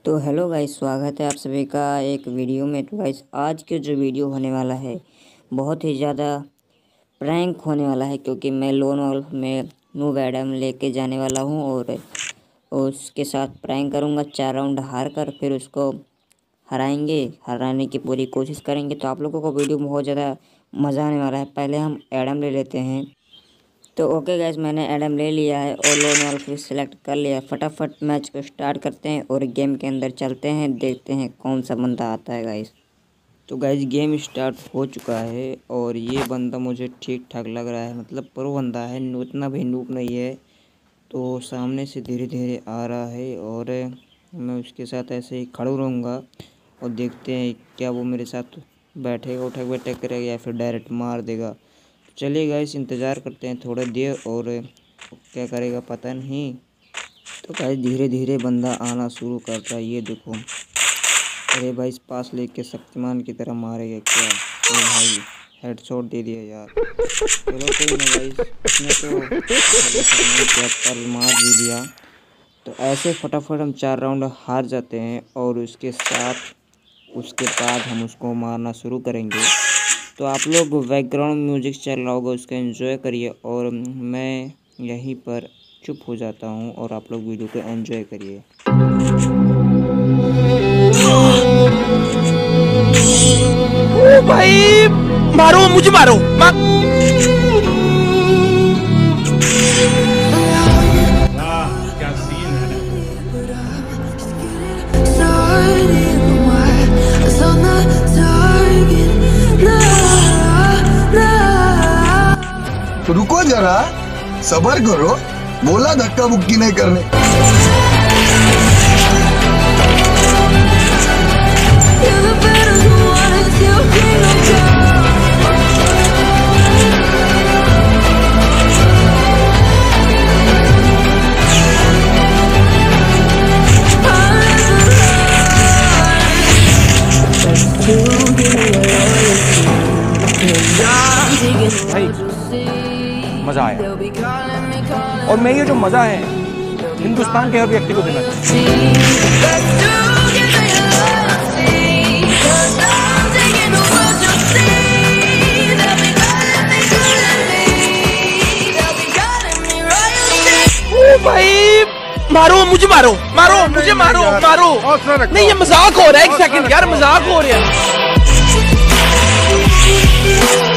तो hello guys, स्वागत है आप सभी का एक वीडियो में। तो गाइस आज के जो वीडियो होने वाला है बहुत ही ज़्यादा प्रैंक होने वाला है, क्योंकि मैं लोन वॉल्फ में नूब एडम लेके जाने वाला हूं और उसके साथ प्रैंक करूंगा। 4 राउंड हार कर फिर उसको हराने की पूरी कोशिश करेंगे। तो आप लोगों को वीडियो में बहुत ज़्यादा मज़ा आने वाला है। पहले हम एडम ले लेते हैं। तो ओके गाइस, मैंने एडम ले लिया है और लोन वॉल्फ भी सिलेक्ट कर लिया है। फटाफट मैच को स्टार्ट करते हैं और गेम के अंदर चलते हैं, देखते हैं कौन सा बंदा आता है गाइस। तो गाइस गेम स्टार्ट हो चुका है और ये बंदा मुझे ठीक ठाक लग रहा है, मतलब प्रो बंदा है, उतना भी नूब नहीं है। तो सामने से धीरे धीरे आ रहा है और मैं उसके साथ ऐसे ही खड़ा रहूँगा और देखते हैं क्या वो मेरे साथ बैठेगा, उठक बैठक करेगा या फिर डायरेक्ट मार देगा। चलिए गाइस इंतज़ार करते हैं थोड़ा देर और क्या करेगा पता नहीं। तो गाइस धीरे धीरे बंदा आना शुरू करता है। ये देखो, अरे भाई इस पास लेके शक्तिमान की तरह मारेगा क्या? ओ भाई हेडशॉट दे दिया यार। चलो कोई ना गाइस, इसने तो मार भी दिया। तो ऐसे फटाफट हम 4 राउंड हार जाते हैं और उसके बाद हम उसको मारना शुरू करेंगे। तो आप लोग बैकग्राउंड म्यूजिक चल रहा होगा, उसका एंजॉय करिए और मैं यहीं पर चुप हो जाता हूं और आप लोग वीडियो को एंजॉय करिए। ओ भाई मारो, मुझे मारो क्या सीन है। तो रुको जरा, सबर करो, बोला धक्का मुक्की नहीं करने। भाई मजा आया और मैं ये जो मजा है हिंदुस्तान के हर व्यक्ति को देना भाई मारो, मुझे मारो, मुझे मारो। नहीं ये मजाक हो रहा है, एक सेकंड यार, मजाक हो रहा है।